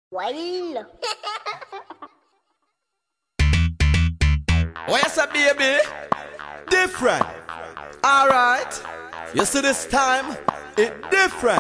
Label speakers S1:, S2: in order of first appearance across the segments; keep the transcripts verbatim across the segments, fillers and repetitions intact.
S1: Well.
S2: Where's a baby? Different. Alright. You see this time? It different.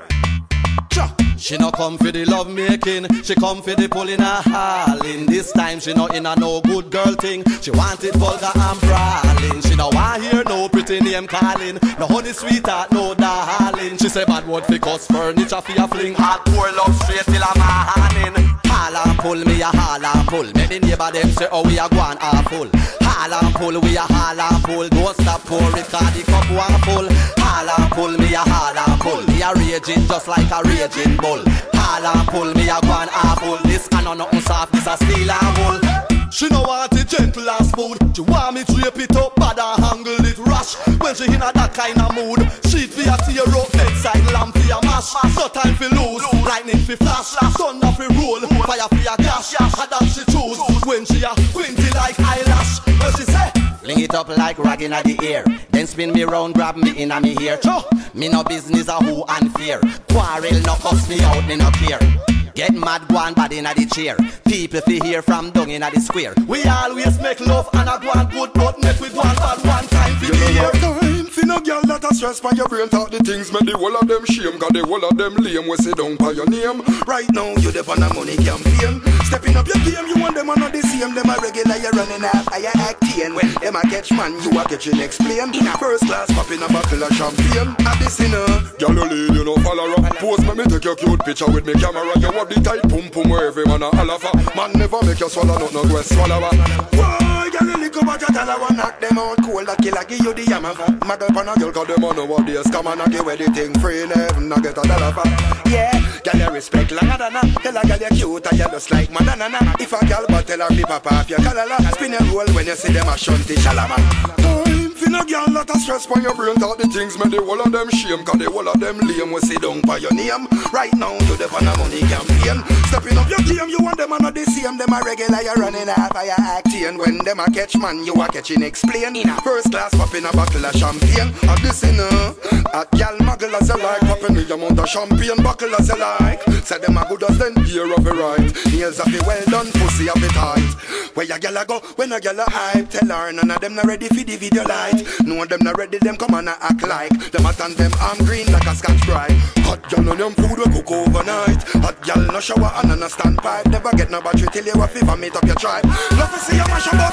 S2: Cha. She no come for the love making, she come for the pulling her hauling. This time she no in a no good girl thing, she want it vulgar and brawling. She no want hear no pretty name calling, no honey sweetheart, no darling. She say bad word fi cuss, furniture fi a fling, hardcore love straight till a morning. Haul and pull, me a haul and pull, make the neighbor them say oh we a go and half full. Haul and pull, we a haul and pull, don't stop pour it 'cause the cup one full. Haul and pull, me a haul and pull, me a raging just like a raging bull. Haul and pull, me a go and half full, this can no nothing soft, this a steel and wool. She no want it gentle and smooth, she want me drape it up bad and handle it rash. When she in a that kind of mood, sheet fi a tear up, bedside lamp fi a mash. No time fi lose, lightning fi flash, thunder fi roll, fire fi a dash. And that she choose, when she a squinty like eyelash. When she say, fling it up like rag inna the air, then spin me round, grab me inna me ear. Me no business a who and fear, quarrel no cuss me out, me no care. Get mad, go on bad inna the chair, people fi hear from down inna the square. We always make love and a go on good, but make we go on bad one time fi the year.
S3: Time fi no girl that a stress by your brain, talk the things make the whole of them shame, 'cause the whole of them lame we sit down by your name. Right now you dep on a money campaign, stepping up your game, you want them a not the same. Them a regular, you running after you acting. When them a catch man, you a catching explain. In a first class, popping a bottle of champagne. At this inner, girl you lead, you know follow up. Pose me, me take your cute picture with me camera. You have the tight pum pum where every man a holla for. Man never make you swallow, not no go swallow. Why, girl you lick up at your dollar, one knock them out cold. That killer give you the yammer. Mad up on a girl 'cause them a know what they scam and a give away the thing free. Never not get a dollar for. Yeah, girl you respect like a dana. Tell a girl you cute and you just like Madonna. If a girl but tell her be papa off your collar, spin your roll when you see them a shunty shalama. Time fi no girl that a stress on your brain, talk the things make the whole of them shame, 'cause the whole of them lame we sit down by your name. Right now you the on a money campaign, stepping up your game, you want them a not the same. Them a regular, you running half of your acting. When them a catch man, you a catching explain. In a first class popping a bottle of champagne. At this inner, at gal muggle as you like, popping me amount of champagne buckle as you like. Say them a good as then ear of it right, nails of it well done, pussy of it tight. Where your gal a go, when a gal a hype, tell her none of them not ready for the video light. No them not ready, them come and a act like them a turn them arm green like a Scotch bride. Hot gal on them food we cook overnight. Hot gal no shower and on a standpipe. Never get no battery till you a fever meet up your tribe. Love to see you mash up.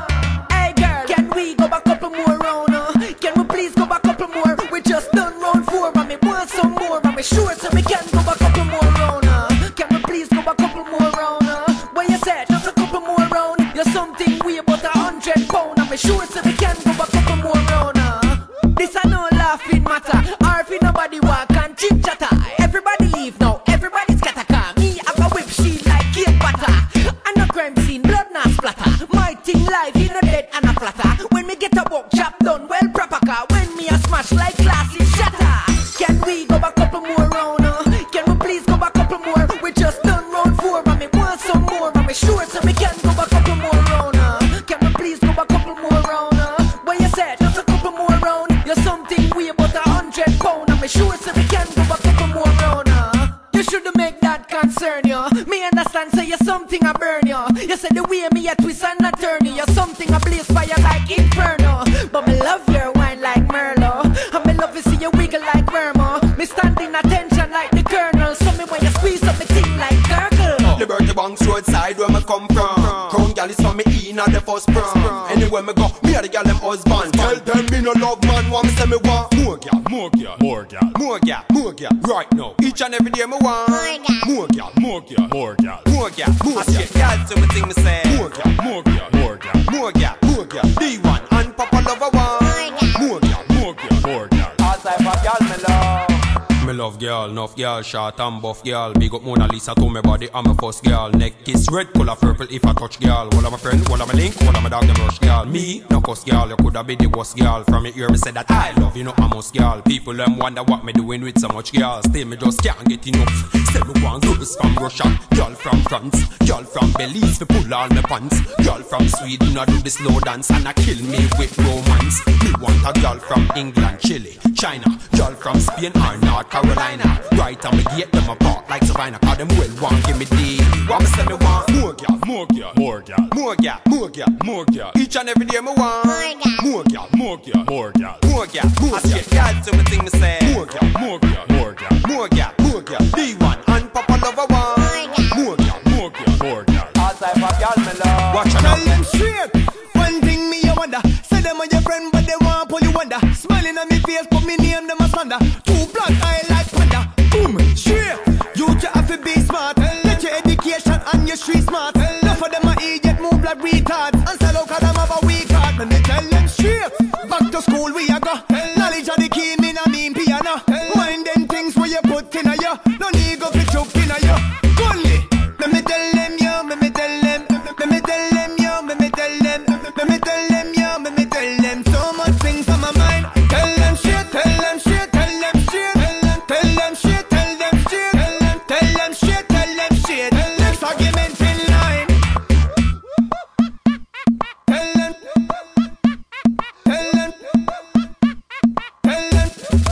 S4: Hey girl, can we go back couple more round? Uh? Can we please go back couple more? We just done round four, but me want some more. But me sure so we can go back couple more round. Uh? Can we please go back couple more round? Uh? What you said? Just a couple more round. You're something weird about a hundred pound. And me sure so we can go back couple more round. Uh? This a no laughing matter. Or if nobody walk and chit chatter. Everybody leave now. Everybody scatter. Car me I go whip she like cake butter. And no crime scene, blood not splatter. My thing life in a dead and a flatter. When me get a walk chop done well proper car. When me a smash like glass it shatter. Can we go back couple more round? Uh? Can we please go back couple more? We just done round four, but me want some more. But me sure so we can go back couple more round. Uh? Can we please go back couple more round? Uh? What you said? Just a couple more round. You're something weird about a hundred pound. And me sure so we can go back couple more round. Uh? You shouldn't make that concern you. Me understand say you're something I burn you. You said the way me a twist and a turn you. You're something I blaze fire like inferno. But me love your wine like Merlot. And me love to see you wiggle like Vermo. Me standing attention like the Colonel. So me when you squeeze up me thing like Gurgle.
S2: Liberty Banks roadside where me come from. Crown gal is for me in at the first prom. Anywhere me go, me a the gal them husband. Tell them me no love man, want me say me want more gal, more gal, more gal, more gal, more gal. Right now, each and every day me want more gal, more gal, more gal, more gal, more gal. I see gal to me thing me say more gal, more gal, more gal, more gal, more gal. D one and Papa Lover one. More gal, more gal, more gal. All type of gal me love. Me love girl, enough girl, short and buff girl. Big up Mona Lisa to me body, I'm a first girl. Neck kiss red, color purple if I touch girl. All of my friend, all of my link, all of my dog them rush girl. Me, no cuss girl, you coulda be the worst girl. From your ear me say that I love you, know I'm most girl. People them wonder what me doing with so much girl. Still me just can't get enough. Still me want girls from Russia, girl from France, girl from Belize, me pull all my pants. Girl from Sweden, I do the slow dance and I kill me with romance. Me want a girl from England, Chile, China, girl from Spain or North Carolina.
S1: Carolina. Right on the gate, them apart like Savannah. Cause them well want give me D. What me say me want? More girl, more girl, more girl, more girl, more girl, more girl. Each and every day me want more girl, more girl, more girl, more girl, more girl. I see girl to me thing me say more girl, more girl, more girl, more girl, more girl. D one and Papa Lover one. More girl, more girl, more girl. All type of girl me love. Watch out.
S5: Tell them straight. One thing me you wonder. Say them are your friend but they want pull you under. Smiling on me face but me name them a slander. Two black eye like panda. Boom, straight. You just have to be smart. Let your education and your street smart. Enough of them are idiot move like retards. And sell out cause them have a weak heart. And they tell them straight. Back to school we a go. Knowledge of the key mean I mean piano. Mind them things where you put in a you. No need go fit up in a you. Gully. Let me tell them yo, let me tell them. Let me tell them yo, let me tell them. Let me tell them yo, let me tell them. So much things on my mind. Tell them shit, tell them shit, tell them shit. Tell them shit, tell them shit. Tell them shit, tell them shit. Next argument in line. Tell them. Tell them. Tell them.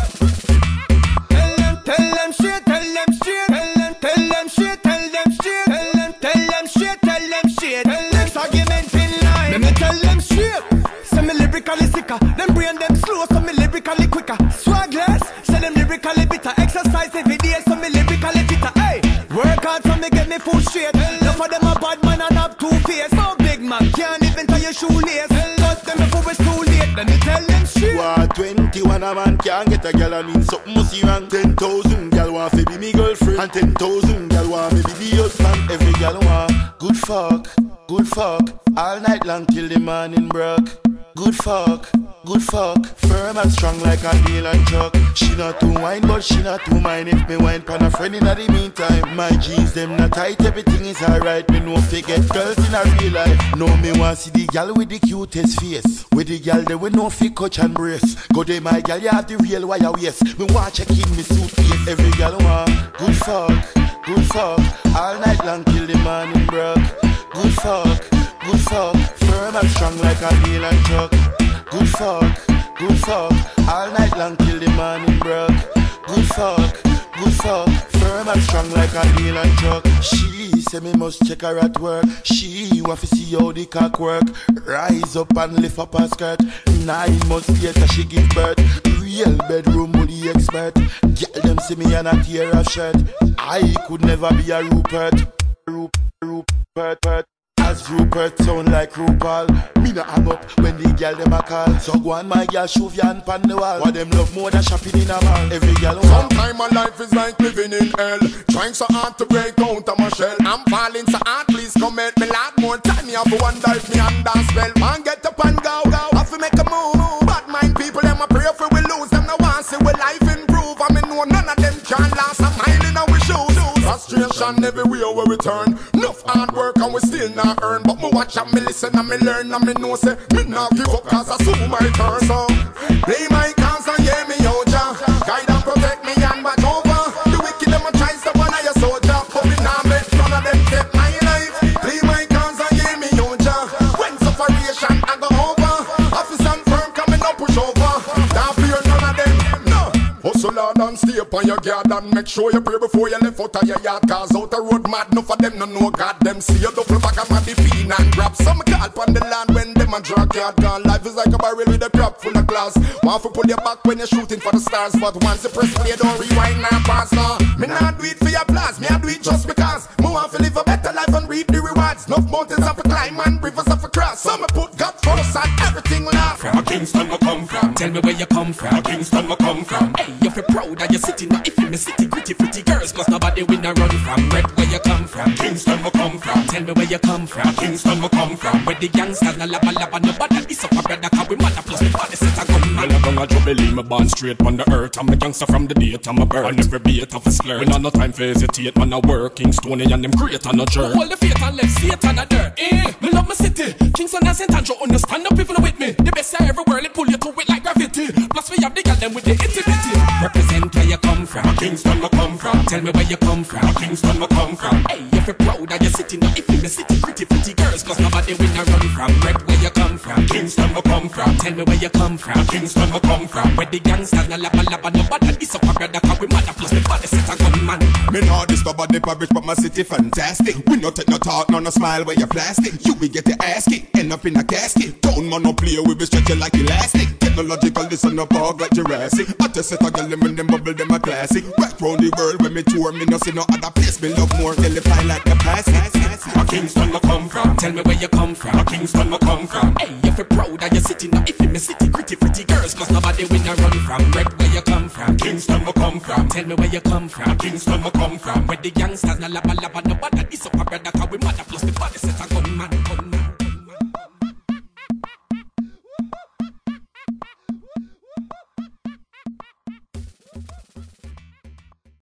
S5: Tell them. Tell them shit, tell them shit. Tell them shit, tell them shit. Tell them shit, tell them shit. Next argument in line. Let me tell them shit. Say me lyrically sicker. Them brain them slow, so me lyrically quicker. Swagless, say them lyrically bitter. Exercise every day, so me lyrically fitter. Hey, work hard so me get me full straight. Enough of them a bad man and have two face. No big man can't even tie your shoelace. Cut them before it's too late. Let me tell them shit.
S3: What twenty-one a man can't get a girl, I mean something must be wrong. Ten thousand girl want to be me girlfriend, and ten thousand girl want me be the husband. Every girl want good fuck, good fuck, all night long till the morning broke. Good fuck, good fuck, firm and strong like a nail and chuck. She not too wine, but she not too mine. If me wine pan a friend in the meantime, my jeans them not tight, everything is alright. Me no forget girls in a real life. No me want see the gal with the cutest face, with the gal they with no fit coach and brace. Go there my gal, you have the real wire waist. Me want check in me suitcase. Every gal want good fuck, good fuck, all night long till the morning broke. Good fuck, good fuck, firm and strong like a nail and chuck. Good fuck, good fuck, all night long till the morning broke. Good fuck, good fuck, firm and strong like a nail and chuck. She say me must check her at work. She want to see how the cock work. Rise up and lift up her skirt. Nine months later she give birth. Real bedroom bully expert. Girl them see me and a tear of shirt. I could never be a Rupert. Rupert, Rupert, Rupert. As Rupert sound like RuPaul. Me nah hang up when the girl dem a call. So go on my girl, shove your hand pan the wall. What them love more than shopping in a mall. Every girl want.
S6: Sometime my life is like living in hell. Trying so hard to break out of my shell. I'm falling so hard, please come help me. Lot more time me have to wonder if me under spell. Man get up and go, go. Have to make a move. Bad mind people them a pray for we lose. Them no want see we life improve. I mean no none of them can last a mile in our shoes. Frustration everywhere where we turn. Enough hard work and we still not earn. But me watch and me listen and me learn and me know say me not give up cause I soon my turn. So play my cards and hear me out ya. Guide and protect me and back over. The wicked them a try stop one of your soldier. But me nah make none of them take my life. Play my cards and hear me out ya. When separation I go over. Office and firm coming up push over. Don't fear none of them. No. Hustle hard and stay up on your guard and make sure you pray before you left out of your yard. Cause out the road mad enough of them no know God. Them see you double back and mad the fiend and grab some call on the land when them a draw card gone. Life is like a barrel with a crop full of glass. Want to pull your back when you're shooting for the stars. But once you press play don't rewind and pass now. Me not do it for your applause, me I do it just because me want to live a better life and reap the rewards. Enough mountains have to climb and rivers have to cross. So me put God first and everything last.
S1: From Kingston I come from. Tell me where you come from. Kingston I come from. Hey, you feel proud that you're sitting now. If you in the city, gritty, pretty girls, plus nobody win a run from. Red where you come from. Kingston I come from. Tell me where you come from. Kingston I come from. Where the gangsters na laba laba nobody is up a brother cause we mother plus the body set a gun. Man I don't a jubilee, me born straight on the earth. I'm a gangster from the date I'm a bird. And every beat of a slur. We not no time for hesitate, man I work. Kingston and them great on a jerk. Hold the faith and left straight on the dirt. Eh, me love my city. Kingston and Saint Andrew understand up people with me. The best I ever world, it pull you to it like gravity. Plus we have the girl them with the itty bitty. Represent where you come from. Kingston I come from. Tell me where you come from. Kingston I come from. Hey, you feel proud that you're sitting now. If in the city, pretty pretty girls, plus nobody win a run from. Red where you come from. Kingston I come from. Tell Tell me where you come from. Kingston, I come from. Where the gangsters na laba laba no bother. This up a brother, cause we mother plus the body set a gunman.
S6: Me nah disturb the parish, but my city fantastic. We no take no talk, no no smile where you plastic. You will get your ass kicked, end up in a casket. Don't man no play, we be stretching like elastic. Technological, this on a park like Jurassic. I just set a girl when them bubble, them a classic. Right round the world when me tour, me no see no other place. Me love more than the fly like the plastic.
S1: A Kingston, I come from. Tell me where you come from. A Kingston, I come from. Hey, if you're proud of your city, now if you me city, pretty pretty girls, cause nobody win a run from. Red, where you come from. Kingston, I come from. Tell me where you come from. Kingston, I come from. Where the youngsters na laba laba no bother. This up a brother, cause we mother plus the body set a gunman.